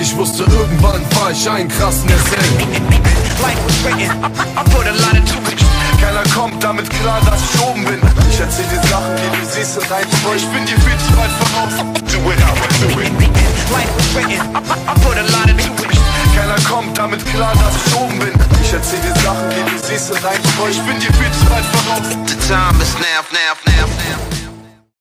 Ich wusste, irgendwann war ich einen krassen SL. Life was written, I put a lot into it. Keiner kommt damit klar, dass ich oben bin. Ich erzähl dir Sachen, die du siehst und rein vor. Ich bin dir viel zu weit voraus. Do it, I do it. Life was written, I put a lot into it. Keiner kommt damit klar, dass ich oben bin. Ich erzähl dir Sachen, die du siehst und rein vor. Ich bin dir viel zu weit voraus. The time is now.